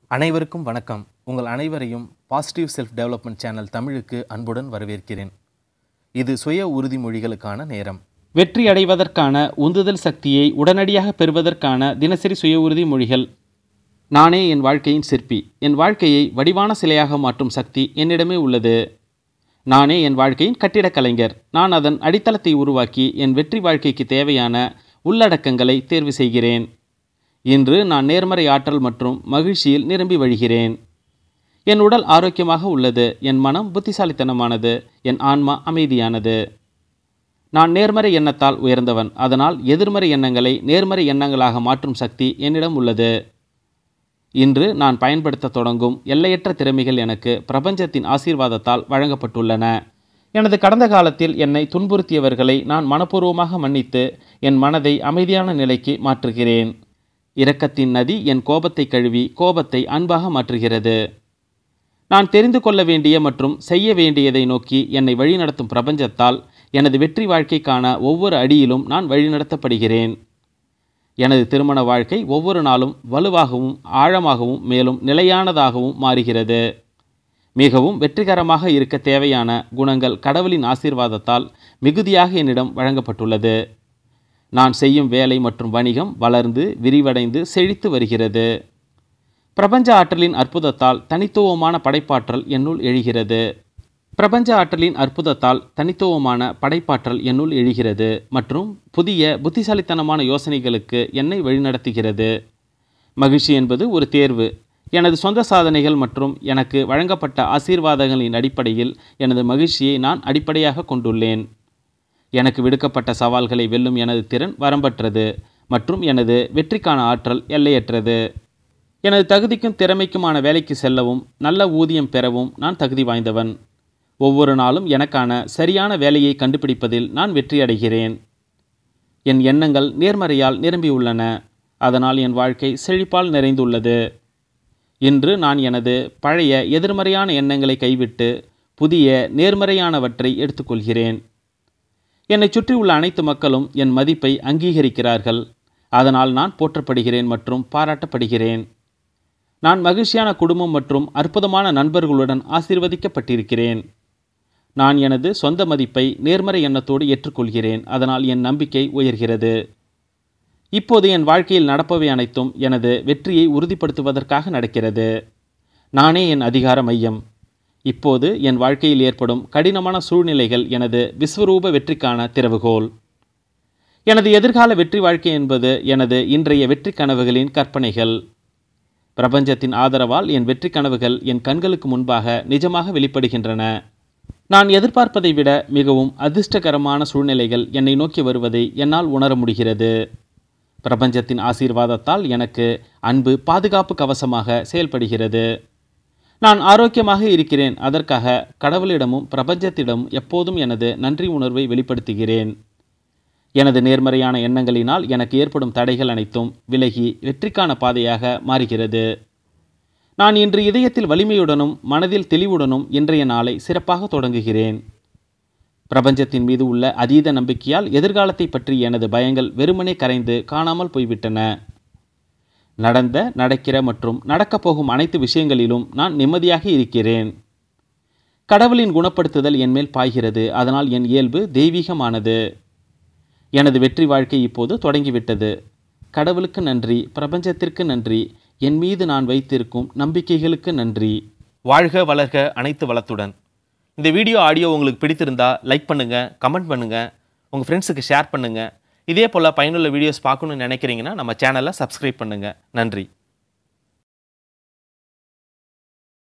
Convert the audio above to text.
அனைவருக்கும் வணக்கம். உங்கள் அனைவரையும் பாசிட்டிவ் செல்ஃப் டெவலப்மெண்ட் சேனல் தமிழுக்கு அன்புடன் வரவேற்கிறேன். இது சுய உறுதிமொழிகளுக்கான நேரம். வெற்றி அடைவதற்கான உந்துதல் சக்தியை உடனடியாக பெறுவதற்கான தினசரி சுய உறுதிமொழிகள். நானே என் வாழ்க்கையின் சிற்பி. என் வாழ்க்கையை வடிவான சிலையாக மாற்றும் சக்தி என்னிடமே உள்ளது. நானே என் வாழ்க்கையின் கட்டிடக் கலைஞர். நான் அதன் அடித்தளத்தை உருவாக்கி என் வெற்றி வாழ்க்கைக்கு தேவையான உள்ளடக்கங்களை தேர்வு செய்கிறேன். இன்று நான் நேர்மறை ஆற்றல் மற்றும் மகிழ்ச்சியில் நிரம்பி வழிகிறேன். என் உடல் ஆரோக்கியமாக உள்ளது. என் மனம் புத்திசாலித்தனமானது. என் ஆன்மா அமைதியானது. நான் நேர்மறை எண்ணத்தால் உயர்ந்தவன். அதனால் எதிர்மறை எண்ணங்களை நேர்மறை எண்ணங்களாக மாற்றும் சக்தி என்னிடம் உள்ளது. இன்று நான் பயன்படுத்த தொடங்கும் எல்லையற்ற திறமைகள் எனக்கு பிரபஞ்சத்தின் ஆசீர்வாதத்தால் வழங்கப்பட்டுள்ளன. எனது கடந்த காலத்தில் என்னை துன்புறுத்தியவர்களை நான் மனப்பூர்வமாக மன்னித்து என் மனதை அமைதியான நிலைக்கு மாற்றுகிறேன். இரக்கத்தின் நதி என் கோபத்தை கழுவி கோபத்தை அன்பாக மாற்றுகிறது. நான் தெரிந்து கொள்ள வேண்டிய மற்றும் செய்ய வேண்டியதை நோக்கி என்னை வழிநடத்தும் பிரபஞ்சத்தால் எனது வெற்றி வாழ்க்கைக்கான ஒவ்வொரு அடியிலும் நான் வழிநடத்தப்படுகிறேன். எனது திருமண வாழ்க்கை ஒவ்வொரு நாளும் வலுவாகவும் ஆழமாகவும் மேலும் நிலையானதாகவும் மாறுகிறது. மிகவும் வெற்றிகரமாக இருக்க தேவையான குணங்கள் கடவுளின் ஆசீர்வாதத்தால் மிகுதியாக என்னிடம் வழங்கப்பட்டுள்ளது. நான் செய்யும் வேலை மற்றும் வணிகம் வளர்ந்து விரிவடைந்து செழித்து வருகிறது. பிரபஞ்ச ஆற்றலின் அற்புதத்தால் தனித்துவமான படைப்பாற்றல் என்னுள் எழுகிறது. பிரபஞ்ச ஆற்றலின் அற்புதத்தால் தனித்துவமான படைப்பாற்றல் என்னுள் எழுகிறது மற்றும் புதிய புத்திசாலித்தனமான யோசனைகளுக்கு என்னை வழிநடத்துகிறது. மகிழ்ச்சி என்பது ஒரு தேர்வு. எனது சொந்த சாதனைகள் மற்றும் எனக்கு வழங்கப்பட்ட ஆசீர்வாதங்களின் அடிப்படையில் எனது மகிழ்ச்சியை நான் அடிப்படையாக கொண்டுள்ளேன். எனக்கு விடுக்கப்பட்ட சவால்களை வெல்லும் எனது திறன் வரம்பற்றது மற்றும் எனது வெற்றிக்கான ஆற்றல் எல்லையற்றது. எனது தகுதிக்கும் திறமைக்குமான வேலைக்கு செல்லவும் நல்ல ஊதியம் பெறவும் நான் தகுதி வாய்ந்தவன். ஒவ்வொரு நாளும் எனக்கான சரியான வேலையை கண்டுபிடிப்பதில் நான் வெற்றியடைகிறேன். என் எண்ணங்கள் நேர்மறையால் நிரம்பியுள்ளன. அதனால் என் வாழ்க்கை செழிப்பால் நிறைந்துள்ளது. இன்று நான் எனது பழைய எதிர்மறையான எண்ணங்களை கைவிட்டு புதிய நேர்மறையானவற்றை எடுத்துக்கொள்கிறேன். என்னை சுற்றியுள்ள அனைத்து மக்களும் என் மதிப்பை அங்கீகரிக்கிறார்கள். அதனால் நான் போற்றப்படுகிறேன் மற்றும் பாராட்டப்படுகிறேன். நான் மகிழ்ச்சியான குடும்பம் மற்றும் அற்புதமான நண்பர்களுடன் ஆசீர்வதிக்கப்பட்டிருக்கிறேன். நான் எனது சொந்த மதிப்பை நேர்மறை எண்ணத்தோடு ஏற்றுக்கொள்கிறேன். அதனால் என் நம்பிக்கை உயர்கிறது. இப்போது என் வாழ்க்கையில் நடப்பவை அனைத்தும் எனது வெற்றியை உறுதிப்படுத்துவதற்காக நடக்கிறது. நானே என் அதிகார மையம். இப்போது என் வாழ்க்கையில் ஏற்படும் கடினமான சூழ்நிலைகள் எனது விஸ்வரூப வெற்றிக்கான திறவுகோல். எனது எதிர்கால வெற்றி வாழ்க்கை என்பது எனது இன்றைய வெற்றி கனவுகளின் கற்பனைகள். பிரபஞ்சத்தின் ஆதரவால் என் வெற்றி கனவுகள் என் கண்களுக்கு முன்பாக நிஜமாக வெளிப்படுகின்றன. நான் எதிர்பார்ப்பதை விட மிகவும் அதிர்ஷ்டகரமான சூழ்நிலைகள் என்னை நோக்கி வருவதை என்னால் உணர முடிகிறது. பிரபஞ்சத்தின் ஆசீர்வாதத்தால் எனக்கு அன்பு பாதுகாப்பு கவசமாக செயல்படுகிறது. நான் ஆரோக்கியமாக இருக்கிறேன். அதற்காக கடவுளிடமும் பிரபஞ்சத்திடமும் எப்போதும் எனது நன்றி உணர்வை வெளிப்படுத்துகிறேன். எனது நேர்மறையான எண்ணங்களினால் எனக்கு ஏற்படும் தடைகள் அனைத்தும் விலகி வெற்றிக்கான பாதையாக மாறுகிறது. நான் இன்று இதயத்தில் வலிமையுடனும் மனதில் தெளிவுடனும் இன்றைய நாளை சிறப்பாக தொடங்குகிறேன். பிரபஞ்சத்தின் மீது உள்ள அதீத நம்பிக்கையால் எதிர்காலத்தை பற்றி எனது பயங்கள் வெறுமனே கரைந்து காணாமல் போய்விட்டன. நடந்த நடக்கிற மற்றும் நடக்கப் போகும் அனைத்து விஷயங்களிலும் நான் நிம்மதியாக இருக்கிறேன். கடவுளின் குணப்படுத்துதல் என்மேல் பாய்கிறது. அதனால் என் இயல்பு தெய்வீகமானது. எனது வெற்றி வாழ்க்கை இப்போது தொடங்கிவிட்டது. கடவுளுக்கு நன்றி. பிரபஞ்சத்திற்கு நன்றி. என் மீது நான் வைத்திருக்கும் நம்பிக்கைகளுக்கு நன்றி. வாழ்க வளர்க அனைத்து வளத்துடன். இந்த வீடியோ ஆடியோ உங்களுக்கு பிடித்திருந்தா லைக் பண்ணுங்கள், கமெண்ட் பண்ணுங்கள், உங்கள் ஃப்ரெண்ட்ஸுக்கு ஷேர் பண்ணுங்கள். இதே போல் பயனுள்ள வீடியோஸ் பார்க்கணுன்னு நினைக்கிறீங்கன்னா நம்ம சேனலை சப்ஸ்கிரைப் பண்ணுங்கள். நன்றி.